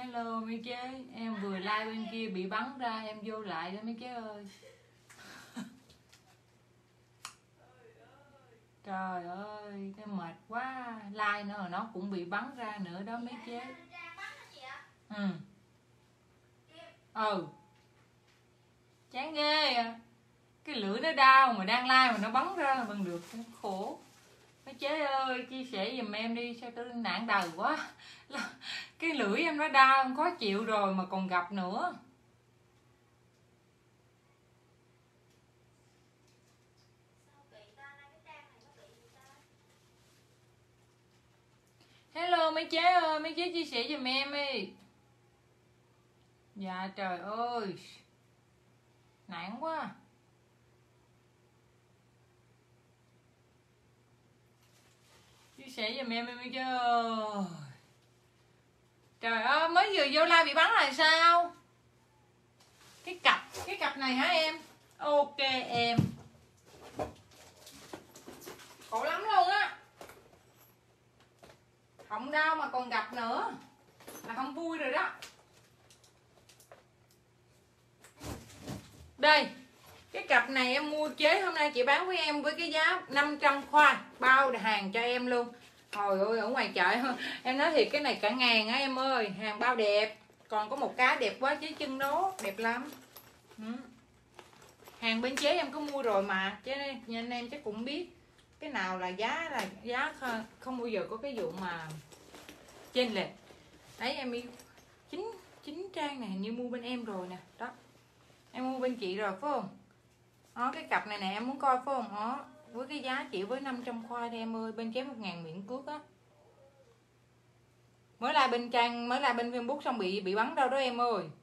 Hello mấy chế, em vừa like bên kia bị bắn ra, em vô lại đó mấy chế ơi. Trời ơi, cái mệt quá, like nữa nó cũng bị bắn ra nữa đó mấy chế. Ừ. Ừ. Chán ghê à. Cái lưỡi nó đau mà đang like mà nó bắn ra bằng được, khổ. Mấy chế ơi, chia sẻ giùm em đi, sao tôi nản đời quá. Cái lưỡi em nó đau, em khó chịu rồi mà còn gặp nữa. Hello mấy chế ơi, mấy chế chia sẻ giùm em đi. Dạ trời ơi, nản quá. Chia sẻ giùm em mấy chế ơi. Trời ơi, mới vừa vô like bị bắn là sao? Cái cặp này hả em? Ok em. Khổ lắm luôn á. Không đau mà còn gặp nữa là không vui rồi đó. Đây, cái cặp này em mua chế hôm nay chị bán với em với cái giá 500 khoai, bao hàng cho em luôn. Trời ơi, ở ngoài chợ em nói thiệt cái này cả ngàn á em ơi, hàng bao đẹp. Còn có một cái đẹp quá chế chân đó, đẹp lắm. Hàng bên chế em có mua rồi mà, chứ nên em chắc cũng biết cái nào là giá không bao giờ có cái vụ mà chênh lệch. Đấy em yêu chính trang này hình như mua bên em rồi nè, đó. Em mua bên chị rồi phải không? Đó, cái cặp này nè em muốn coi phải không? Đó, với cái giá chỉ với 500 khoai thôi em ơi, bên chế 1.000 miễn cước á. Mới lại bên trang, mới lại bên Facebook xong bị bắn đâu đó em ơi.